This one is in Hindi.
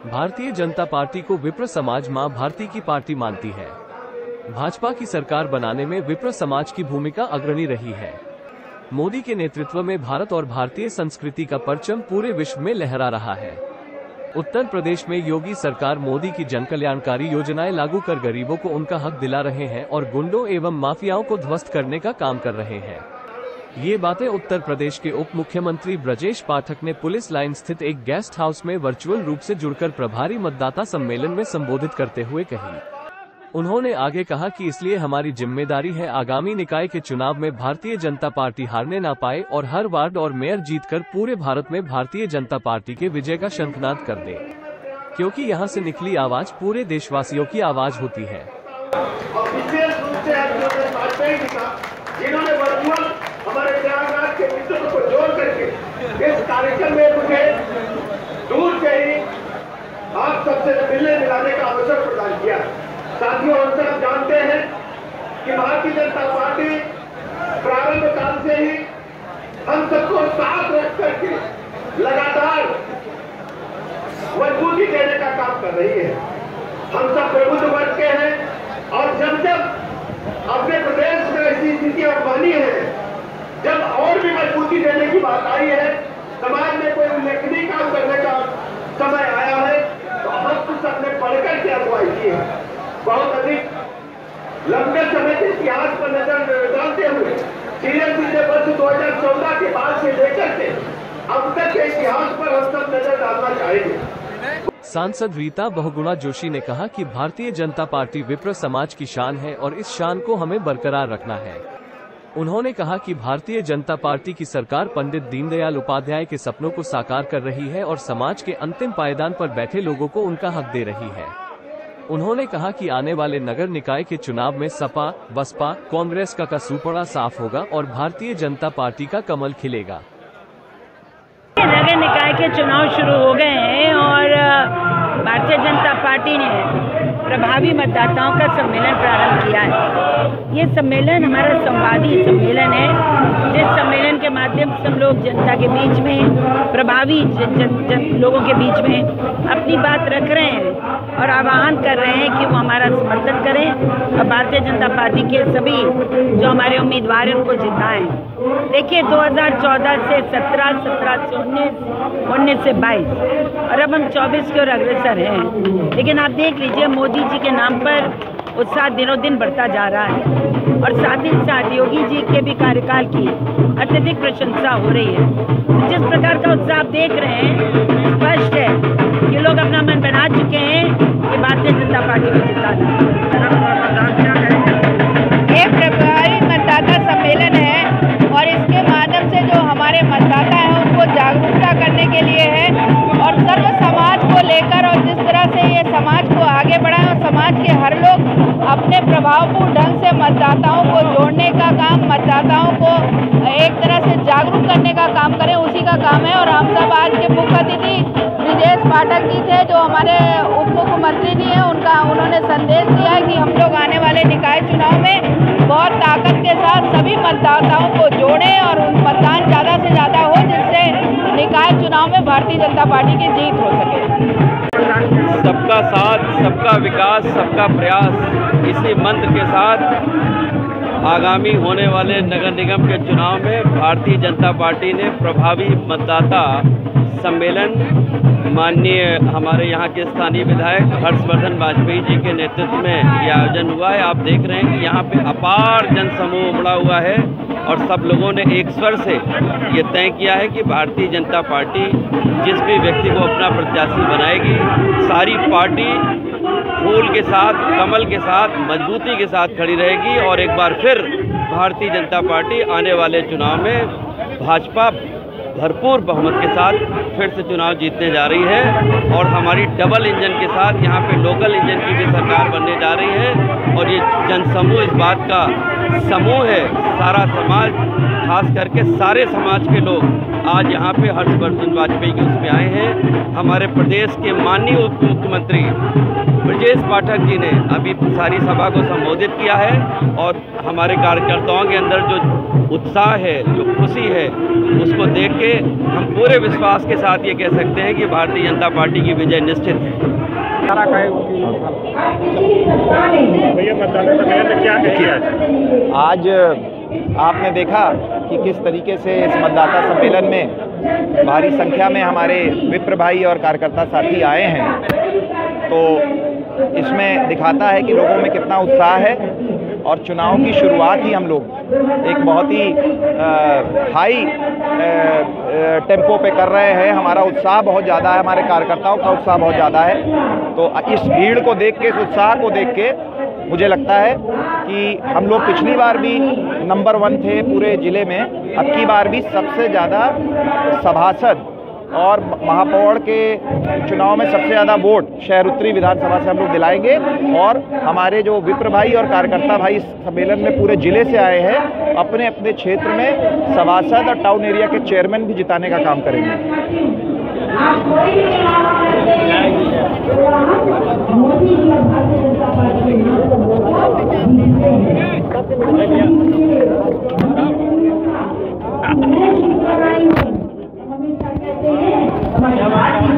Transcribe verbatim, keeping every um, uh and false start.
भारतीय जनता पार्टी को विप्र समाज मां भारती की पार्टी मानती है। भाजपा की सरकार बनाने में विप्र समाज की भूमिका अग्रणी रही है। मोदी के नेतृत्व में भारत और भारतीय संस्कृति का परचम पूरे विश्व में लहरा रहा है। उत्तर प्रदेश में योगी सरकार मोदी की जनकल्याणकारी योजनाएं लागू कर गरीबों को उनका हक दिला रहे हैं और गुंडों एवं माफियाओं को ध्वस्त करने का काम कर रहे हैं। ये बातें उत्तर प्रदेश के उप मुख्यमंत्री ब्रजेश पाठक ने पुलिस लाइन स्थित एक गेस्ट हाउस में वर्चुअल रूप से जुड़कर प्रभारी मतदाता सम्मेलन में संबोधित करते हुए कही। उन्होंने आगे कहा कि इसलिए हमारी जिम्मेदारी है आगामी निकाय के चुनाव में भारतीय जनता पार्टी हारने ना पाए और हर वार्ड और मेयर जीतकर पूरे भारत में भारतीय जनता पार्टी के विजय का शंखनाद कर दे, क्योंकि यहां से निकली आवाज पूरे देशवासियों की आवाज होती है। जिन्होंने वर्चुअल हमारे प्रयागराज के मित्रों को जोड़ करके इस कार्यक्रम में मुझे दूर से ही आप सबसे मिलने मिलाने का अवसर प्रदान किया। साथियों, हम सब जानते हैं कि भारतीय जनता पार्टी प्रारंभ काल से ही हम सबको साथ रख करके लगातार मजबूती देने का काम कर रही है। हम सब प्रबुद्ध वर्ग के हैं और जब जब अपने प्रदेश में ऐसी स्थितियां बनी है, जब और भी मजबूती देने की बात आई है, समाज में कोई उल्लेखनीय काम करने का समय आया है, तो हम कुछ अपने पढ़कर के अगुवाई की है। बहुत अधिक लंबे समय के इतिहास पर नजर डालते हुए सीरियल सीधे वर्ष दो हजार चौदह के बाद से लेकर के अब तक के इतिहास पर हम सब नजर डालना चाहेंगे। सांसद रीता बहुगुणा जोशी ने कहा कि भारतीय जनता पार्टी विप्र समाज की शान है और इस शान को हमें बरकरार रखना है। उन्होंने कहा कि भारतीय जनता पार्टी की सरकार पंडित दीनदयाल उपाध्याय के सपनों को साकार कर रही है और समाज के अंतिम पायदान पर बैठे लोगों को उनका हक दे रही है। उन्होंने कहा कि आने वाले नगर निकाय के चुनाव में सपा, बसपा, कांग्रेस का कसूपड़ा साफ होगा और भारतीय जनता पार्टी का कमल खिलेगा। नगर निकाय के चुनाव शुरू हो गए हैं और भारतीय जनता पार्टी ने प्रभावी मतदाताओं का सम्मेलन प्रारंभ किया है। ये सम्मेलन हमारा संवादी सम्मेलन है, जिस सम्मेलन के माध्यम से हम लोग जनता के बीच में, प्रभावी जन, जन, जन लोगों के बीच में अपनी बात रख रहे हैं और आह्वान कर रहे हैं कि वो हमारा समर्थन करें और भारतीय जनता पार्टी के सभी जो हमारे उम्मीदवार हैं उनको जिताएं। देखिए, दो हज़ार चौदह से सत्रह, सत्रह से उन्नीस, उन्नीस से बाईस और अब हम चौबीस की ओर अग्रसर हैं। लेकिन आप देख लीजिए, मोदी जी के नाम पर उत्साह दिनों दिन बढ़ता जा रहा है और साथ ही साथ योगी जी के भी कार्यकाल की अत्यधिक प्रशंसा हो रही है। तो जिस प्रकार का उत्साह आप देख रहे हैं, स्पष्ट है कि लोग अपना मन बना चुके हैं कि भारतीय जनता पार्टी को जिताना। एक प्रभावी मतदाता सम्मेलन है और इसके माध्यम से जो हमारे मतदाता हैं उनको जागरूकता करने के लिए है और सर्व समाज को लेकर और जिस तरह से ये समाज को आगे बढ़ाएं और समाज के हर लोग अपने प्रभावपूर्ण ढंग से मतदाताओं को जोड़ने का काम, मतदाताओं को एक तरह से जागरूक करने का काम करें, उसी का काम है। और हम सब आज के मुख्य अतिथि ब्रजेश पाठक जी थे, जो हमारे उप मुख्यमंत्री जी हैं, उनका उन्होंने संदेश दिया है कि हम लोग आने वाले निकाय चुनाव में बहुत ताकत के साथ सभी मतदाताओं को जोड़ें और मतदान ज़्यादा से ज़्यादा हो, जिससे निकाय चुनाव में भारतीय जनता पार्टी की जीत हो सके। सबका साथ, सबका विकास, सबका प्रयास, इसी मंत्र के साथ आगामी होने वाले नगर निगम के चुनाव में भारतीय जनता पार्टी ने प्रभावी मतदाता सम्मेलन माननीय हमारे यहाँ के स्थानीय विधायक हर्षवर्धन वाजपेयी जी के नेतृत्व में यह आयोजन हुआ है। आप देख रहे हैं कि यहाँ पे अपार जनसमूह उमड़ा हुआ है और सब लोगों ने एक स्वर से ये तय किया है कि भारतीय जनता पार्टी जिस भी व्यक्ति को अपना प्रत्याशी बनाएगी, सारी पार्टी फूल के साथ, कमल के साथ, मजबूती के साथ खड़ी रहेगी और एक बार फिर भारतीय जनता पार्टी आने वाले चुनाव में भाजपा भरपूर बहुमत के साथ फिर से चुनाव जीतने जा रही है और हमारी डबल इंजन के साथ यहाँ पे लोकल इंजन की भी सरकार बनने जा रही है। और ये जनसमूह इस बात का समूह है, सारा समाज, खास करके सारे समाज के लोग आज यहाँ पे हर्षवर्धन वाजपेयी के उसमें आए हैं। हमारे प्रदेश के माननीय उप मुख्यमंत्री ब्रजेश पाठक जी ने अभी सारी सभा को संबोधित किया है और हमारे कार्यकर्ताओं के अंदर जो उत्साह है, जो खुशी है, उसको देख के हम पूरे विश्वास के साथ ये कह सकते हैं कि भारतीय जनता पार्टी की विजय निश्चित है। भैया मतदाता सम्मेलन में क्या किया? आज आपने देखा कि किस तरीके से इस मतदाता सम्मेलन में भारी संख्या में हमारे विप्र भाई और कार्यकर्ता साथी आए हैं, तो इसमें दिखाता है कि लोगों में कितना उत्साह है। और चुनाव की शुरुआत ही हम लोग एक बहुत ही आ, हाई टेम्पो पे कर रहे हैं। हमारा उत्साह बहुत ज़्यादा है, हमारे कार्यकर्ताओं का उत्साह बहुत ज़्यादा है। तो इस भीड़ को देख के, इस उत्साह को देख के मुझे लगता है कि हम लोग पिछली बार भी नंबर वन थे पूरे ज़िले में, अब की बार भी सबसे ज़्यादा सभासद और महापौर के चुनाव में सबसे ज़्यादा वोट शहर उत्तरी विधानसभा से हम लोग दिलाएंगे। और हमारे जो विप्र भाई और कार्यकर्ता भाई इस सम्मेलन में पूरे ज़िले से आए हैं, अपने अपने क्षेत्र में सभासद और टाउन एरिया के चेयरमैन भी जिताने का काम करेंगे। मोदी